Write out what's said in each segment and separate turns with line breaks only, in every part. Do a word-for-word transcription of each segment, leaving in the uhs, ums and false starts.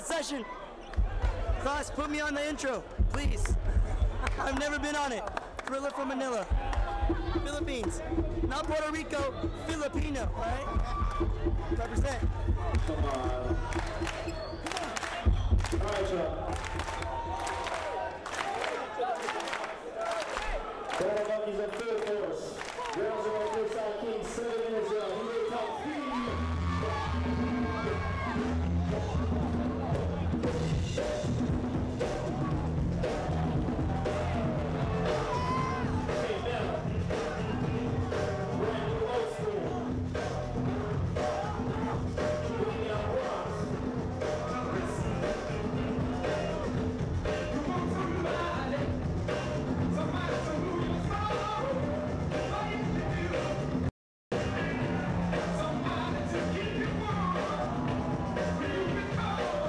session. Class, put me on the intro, please. I've never been on it. Thriller from Manila, Philippines. Not Puerto Rico, Filipino, all right? Represent.
Come on. All right, y'all. Battle monkeys in full force. Girls are on this side, King seven minutes out. Here they come. Oh!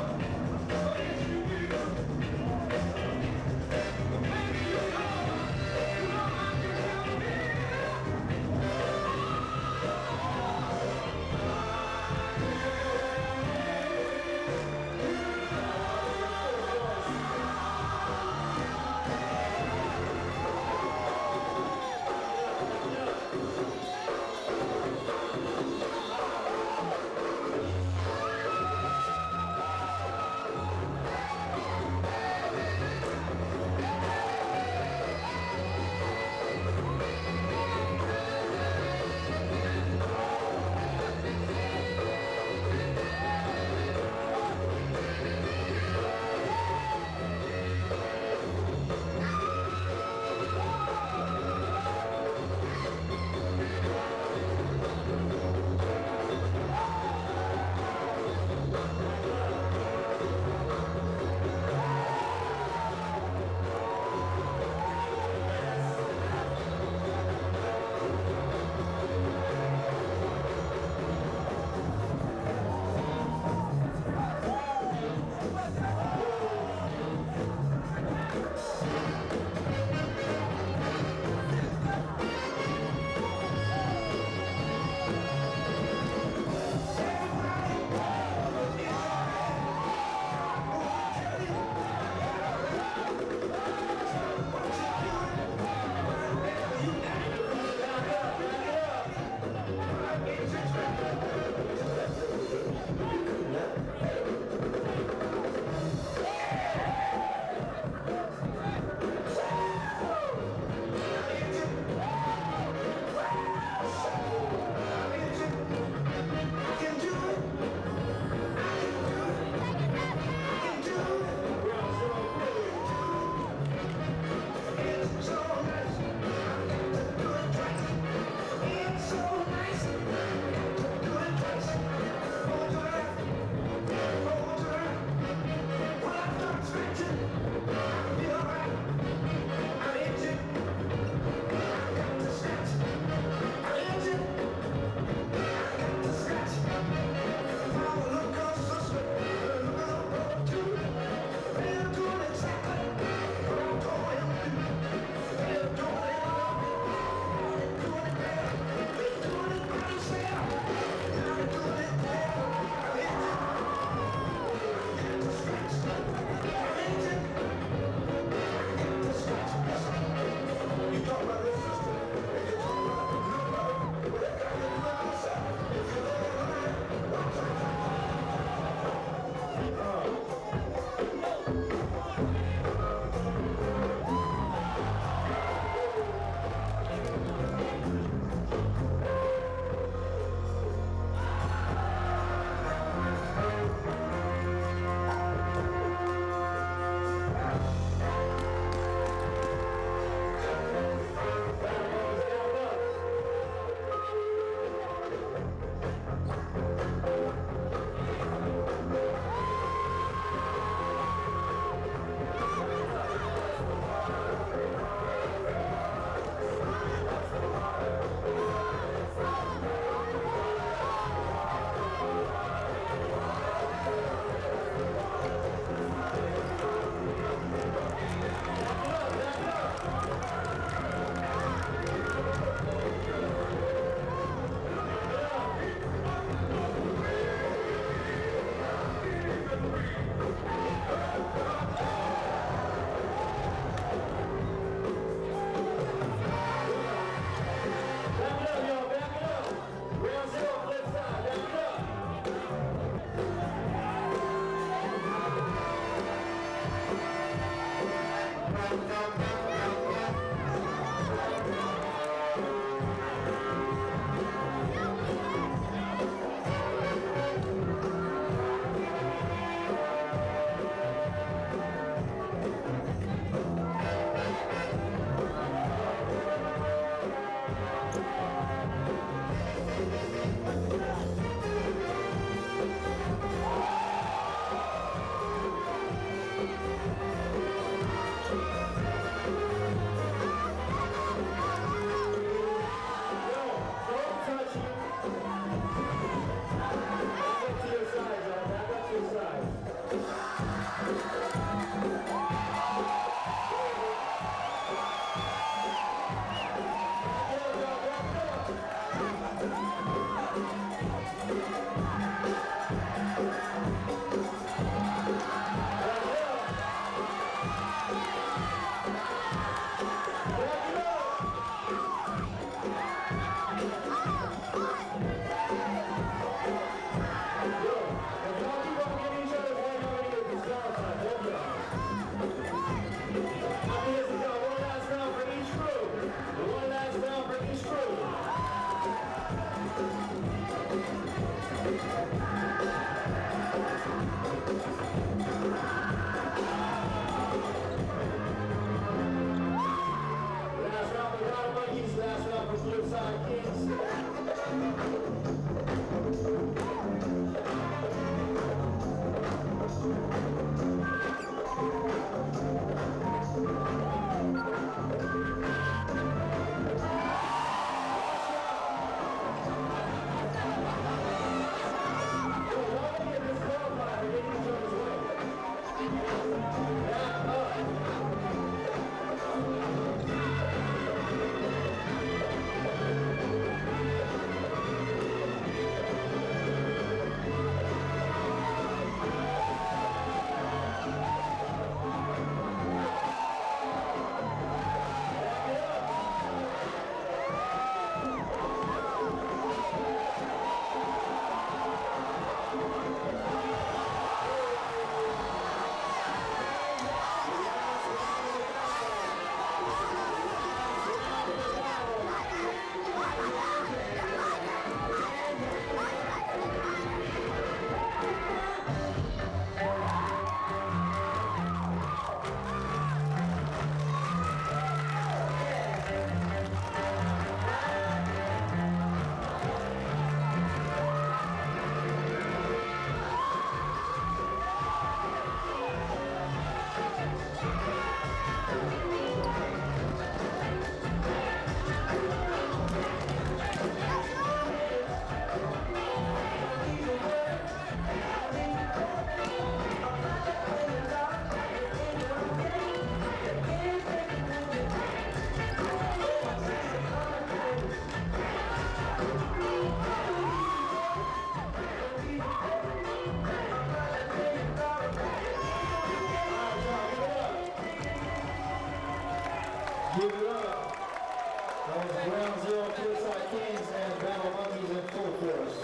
Give it up. That was Ground Zero Cliffside Kings and Battle Monkeys in full force.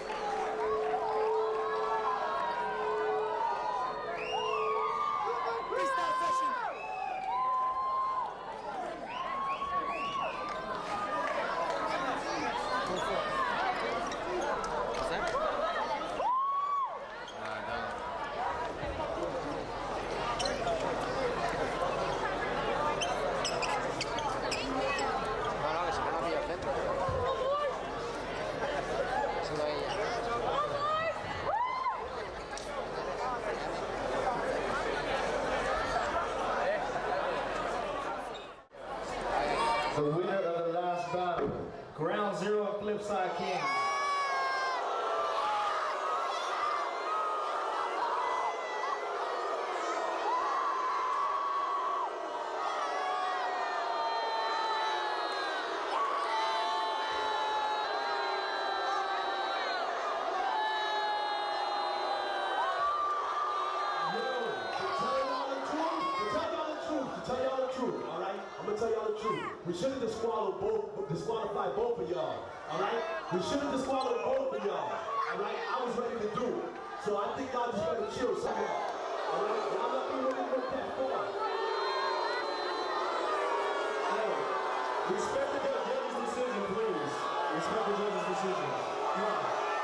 Freestyle session.
The winner of the last battle, Ground Zero Cliffside Kings.
We should have disqualified both, disqualified both of y'all, all right? We should have disqualified both of y'all, all right? I was ready to do it. So I think y'all just gotta chill somewhere, all right? Y'all not gonna really look that far. Yeah. Respect the judge's decision, please. Respect the judge's decision. Come on.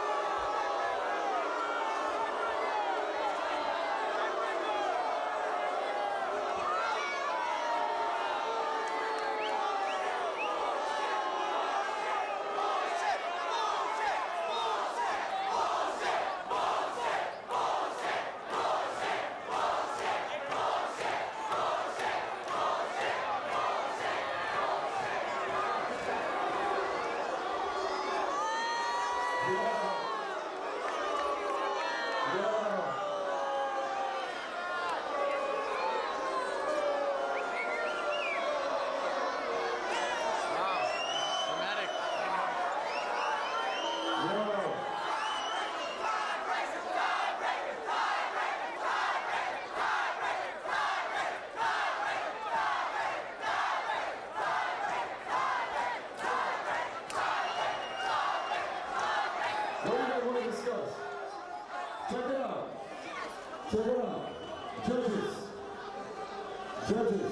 Check it out. Check it out. Judges. Judges.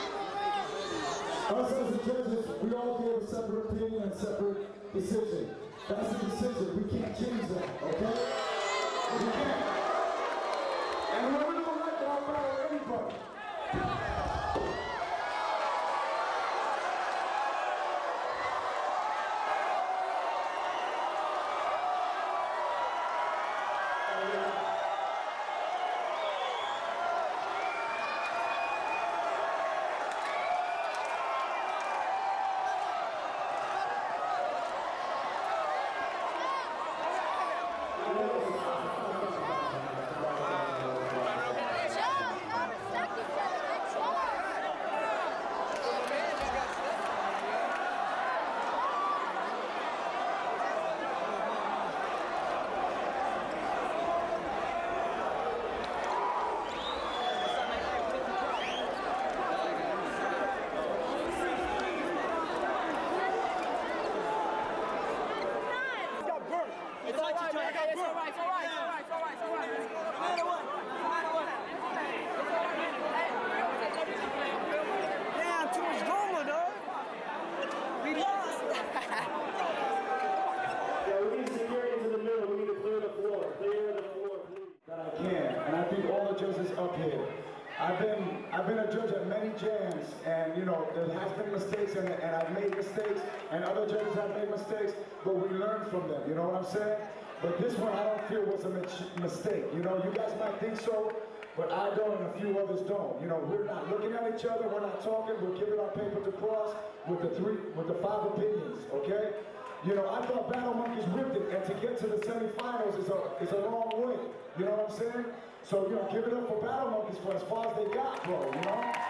Us as the judges, we all gave a separate opinion and separate decision. That's a decision. We can't change that, okay? We can't. And whoever don't like it, I'll follow anybody. Up here. I've been I've been a judge at many jams, and you know there has been mistakes, and, and I've made mistakes, and other judges have made mistakes, but we learn from them. You know what I'm saying? But this one I don't feel was a mistake. You know, you guys might think so, but I don't, and a few others don't. You know, we're not looking at each other, we're not talking, we're giving our paper to cross with the three, with the five opinions. Okay? You know, I thought Battle Monkeys whipped it, and to get to the semifinals is a is a long way. You know what I'm saying? So, you know, give it up for Battle Monkeys for as far as they got, bro, you know?